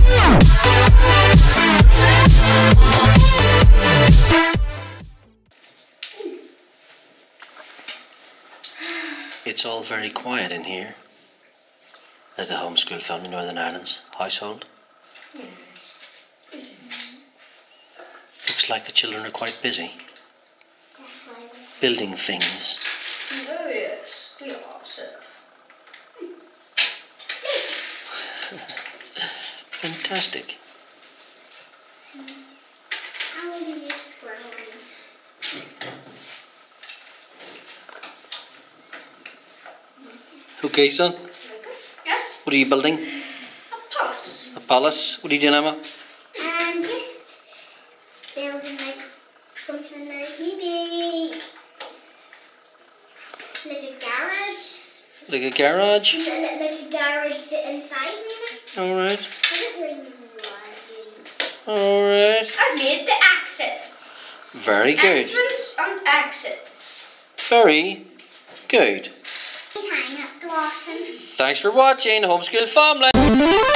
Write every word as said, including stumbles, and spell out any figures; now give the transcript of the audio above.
It's all very quiet in here at the Homeschool Family Northern Ireland's household. Yes, it is. Looks like the children are quite busy building things. Oh yes, we are, sir. Fantastic. How will you use squirrel? Okay, son. Yes? What are you building? A palace. A palace? What are you doing, Emma? And just building like something like maybe like a garage. Like a garage? Like, like a garage inside maybe. Alright. I don't really know what. Alright. I made the exit. Very good. Entrance and exit. Very good. Hang up, Dawson. Thanks for watching Homeschool Family.